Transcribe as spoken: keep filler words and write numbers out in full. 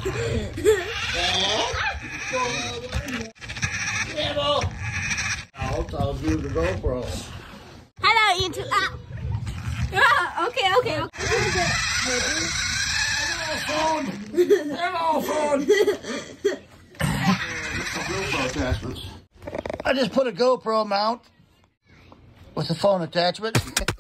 I'll, I'll do the GoPro. Hello, YouTube. Ah. Ah, okay, okay, okay. Hello, phone. GoPro attachments. I just put a GoPro mount with a phone attachment.